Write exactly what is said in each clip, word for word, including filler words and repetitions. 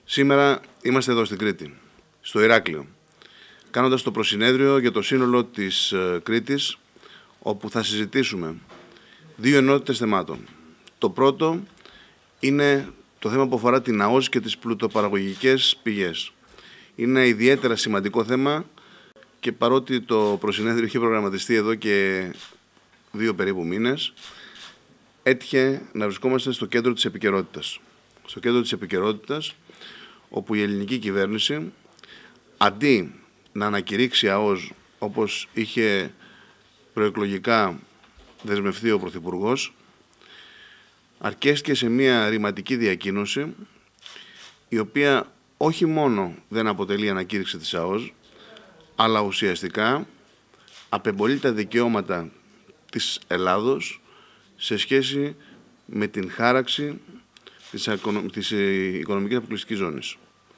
Σήμερα είμαστε εδώ στην Κρήτη, στο Ηράκλειο, κάνοντας το προσυνέδριο για το σύνολο της ε, Κρήτης, όπου θα συζητήσουμε δύο ενότητες θεμάτων. Το πρώτο είναι το θέμα που αφορά την ΑΟΣ και τις πλουτοπαραγωγικές πηγές. Είναι ένα ιδιαίτερα σημαντικό θέμα και παρότι το προσυνέδριο είχε προγραμματιστεί εδώ και δύο περίπου μήνες, έτυχε να βρισκόμαστε στο κέντρο της επικαιρότητας. Στο κέντρο της επικαιρότητας, όπου η ελληνική κυβέρνηση, αντί να ανακηρύξει ΑΟΣ όπως είχε προεκλογικά δεσμευτεί ο Πρωθυπουργός, αρκέστηκε σε μια ρηματική διακοίνωση, η οποία όχι μόνο δεν αποτελεί ανακήρυξη της ΑΟΣ, αλλά ουσιαστικά απεμπολεί τα δικαιώματα της Ελλάδος σε σχέση με την χάραξη της, της οικονομικής αποκλειστικής ζώνης.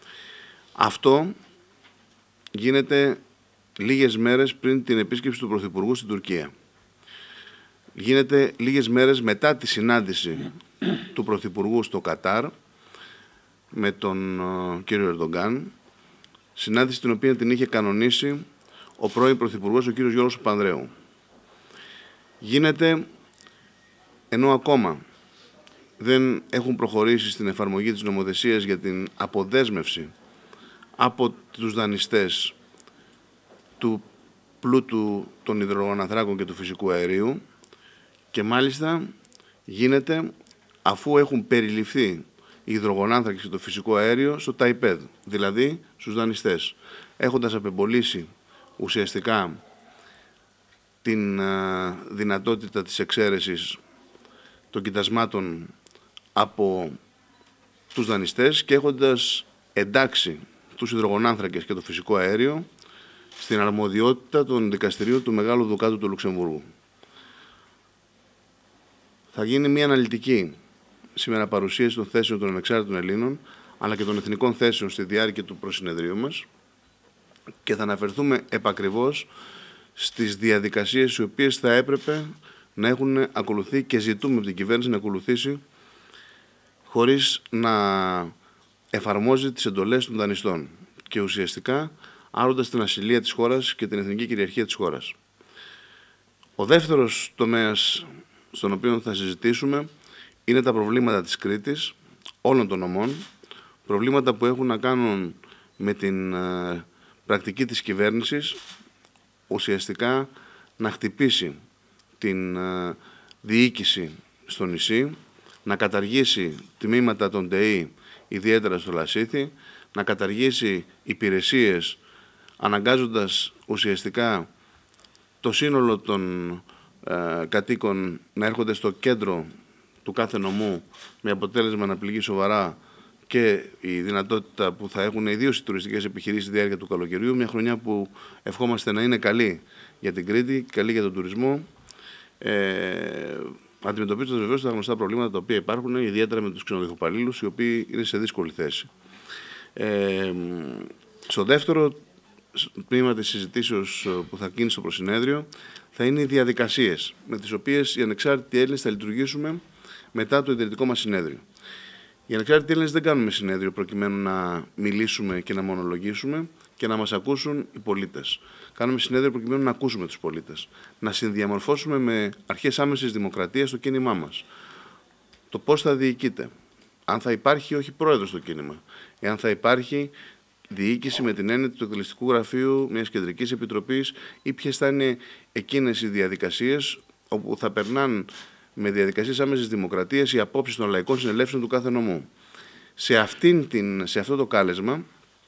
Αυτό γίνεται λίγες μέρες πριν την επίσκεψη του Πρωθυπουργού στην Τουρκία. Γίνεται λίγες μέρες μετά τη συνάντηση του Πρωθυπουργού στο Κατάρ με τον uh, κύριο Ερντογκάν, συνάντηση την οποία την είχε κανονίσει ο πρώην Πρωθυπουργός, ο κύριος Γιώργος Παπανδρέου. Γίνεται ενώ ακόμα δεν έχουν προχωρήσει στην εφαρμογή της νομοθεσίας για την αποδέσμευση από τους δανειστές του πλούτου των υδρογονανθράκων και του φυσικού αερίου, και μάλιστα γίνεται αφού έχουν περιληφθεί οι υδρογονάνθρακες και το φυσικό αέριο στο ΤΑΙΠΕΔ, δηλαδή στους δανειστές, έχοντας απεμπολίσει ουσιαστικά την α, δυνατότητα της εξαίρεσης των κοιτασμάτων από τους δανειστές και έχοντας εντάξει τους υδρογονάνθρακες και το φυσικό αέριο στην αρμοδιότητα των δικαστηρίων του Μεγάλου Δουκάτου του Λουξεμβούργου. Θα γίνει μια αναλυτική σήμερα παρουσίαση των θέσεων των ανεξάρτητων Ελλήνων, αλλά και των εθνικών θέσεων στη διάρκεια του προσυνεδρίου μας, και θα αναφερθούμε επακριβώς στις διαδικασίες οι οποίες θα έπρεπε να έχουν ακολουθεί και ζητούμε από την κυβέρνηση να ακολουθήσει χωρίς να εφαρμόζει τις εντολές των δανειστών και ουσιαστικά άροντας την ασυλία της χώρας και την εθνική κυριαρχία της χώρας. Ο δεύτερος τομέας στον οποίο θα συζητήσουμε είναι τα προβλήματα της Κρήτης, όλων των νομών, προβλήματα που έχουν να κάνουν με την ε, πρακτική της κυβέρνησης, ουσιαστικά να χτυπήσει την ε, διοίκηση στο νησί, να καταργήσει τμήματα των ΤΕΗ, ιδιαίτερα στο Λασίθι, να καταργήσει υπηρεσίες, αναγκάζοντας ουσιαστικά το σύνολο των ε, κατοίκων να έρχονται στο κέντρο του κάθε νομού, με αποτέλεσμα να πληγεί σοβαρά και η δυνατότητα που θα έχουν ιδίως οι τουριστικές επιχειρήσεις στη διάρκεια του καλοκαιριού, μια χρονιά που ευχόμαστε να είναι καλή για την Κρήτη, καλή για τον τουρισμό, ε, αντιμετωπίζοντας βεβαίως τα γνωστά προβλήματα τα οποία υπάρχουν, ιδιαίτερα με τους ξενοδοχοπαλλήλους, οι οποίοι είναι σε δύσκολη θέση. Ε, στο δεύτερο τμήμα της συζητήσεως που θα γίνει στο προσυνέδριο θα είναι οι διαδικασίες με τις οποίες οι ανεξάρτητοι Έλληνες θα λειτουργήσουμε μετά το ιδρυτικό μας συνέδριο. Οι ανεξάρτητοι Έλληνες δεν κάνουμε συνέδριο προκειμένου να μιλήσουμε και να μονολογήσουμε και να μας ακούσουν οι πολίτες. Κάνουμε συνέδριο προκειμένου να ακούσουμε τους πολίτες, να συνδιαμορφώσουμε με αρχές άμεσης δημοκρατίας το κίνημά μας. Το πώς θα διοικείται, αν θα υπάρχει όχι πρόεδρος στο κίνημα, εάν θα υπάρχει διοίκηση με την έννοια του εκτελεστικού γραφείου μιας κεντρικής επιτροπής ή ποιες θα είναι εκείνες οι διαδικασίες όπου θα περνάνε με διαδικασίες άμεσης δημοκρατίας οι απόψεις των λαϊκών συνελεύσεων του κάθε νομού. Σε, αυτήν την, σε αυτό το κάλεσμα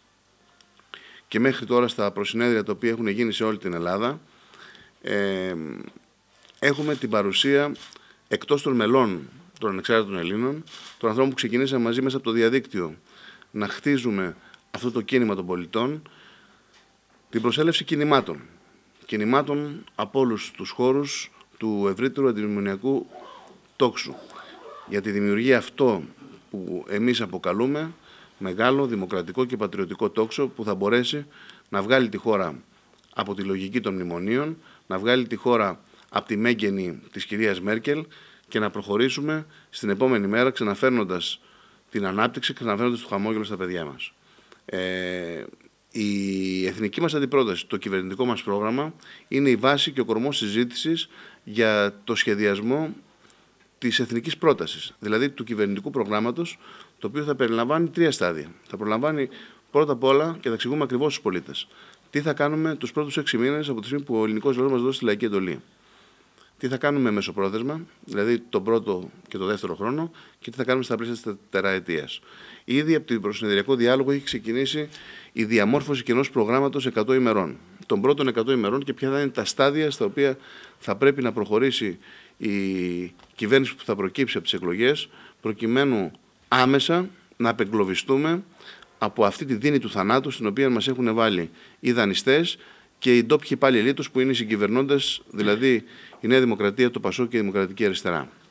και μέχρι τώρα στα προσυνέδρια τα οποία έχουν γίνει σε όλη την Ελλάδα, ε, έχουμε την παρουσία εκτός των μελών των ανεξάρτητων Ελλήνων, των ανθρώπων που ξεκινήσαμε μαζί μέσα από το διαδίκτυο να χτίζουμε αυτό το κίνημα των πολιτών, την προσέλευση κινημάτων. Κινημάτων από όλους τους χώρους του ευρύτερου αντιμνημονιακού τόξου, για τη δημιουργία αυτό που εμείς αποκαλούμε μεγάλο δημοκρατικό και πατριωτικό τόξο, που θα μπορέσει να βγάλει τη χώρα από τη λογική των μνημονίων, να βγάλει τη χώρα από τη μέγενη της κυρίας Μέρκελ και να προχωρήσουμε στην επόμενη μέρα, ξαναφέρνοντας την ανάπτυξη και να φέρνονται στο χαμόγελο στα παιδιά μας. Ε, η εθνική μας αντιπρόταση, το κυβερνητικό μας πρόγραμμα, είναι η βάση και ο κορμός συζήτησης για το σχεδιασμό της εθνικής πρότασης, δηλαδή του κυβερνητικού προγράμματος, το οποίο θα περιλαμβάνει τρία στάδια. Θα προλαμβάνει πρώτα απ' όλα και θα εξηγούμε ακριβώς στους πολίτες τι θα κάνουμε τους πρώτους έξι μήνες από τη στιγμή που ο ελληνικός λαός μας δώσει τη λαϊκή εντολή. Τι θα κάνουμε μεσοπρόθεσμα, δηλαδή τον πρώτο και τον δεύτερο χρόνο, και τι θα κάνουμε στα πλαίσια της τεραετίας. Ήδη από την προσυνεδριακό διάλογο έχει ξεκινήσει η διαμόρφωση και ενός προγράμματος εκατό ημερών. Των πρώτων εκατό ημερών και ποια θα είναι τα στάδια στα οποία θα πρέπει να προχωρήσει η κυβέρνηση που θα προκύψει από τις εκλογές, προκειμένου άμεσα να απεγκλωβιστούμε από αυτή τη δίνη του θανάτου στην οποία μας έχουν βάλει οι δανειστές και οι ντόπιοι υπάλληλοι τους που είναι οι συγκυβερνώντες, δηλαδή η Νέα Δημοκρατία, το Πασόκ και η Δημοκρατική Αριστερά.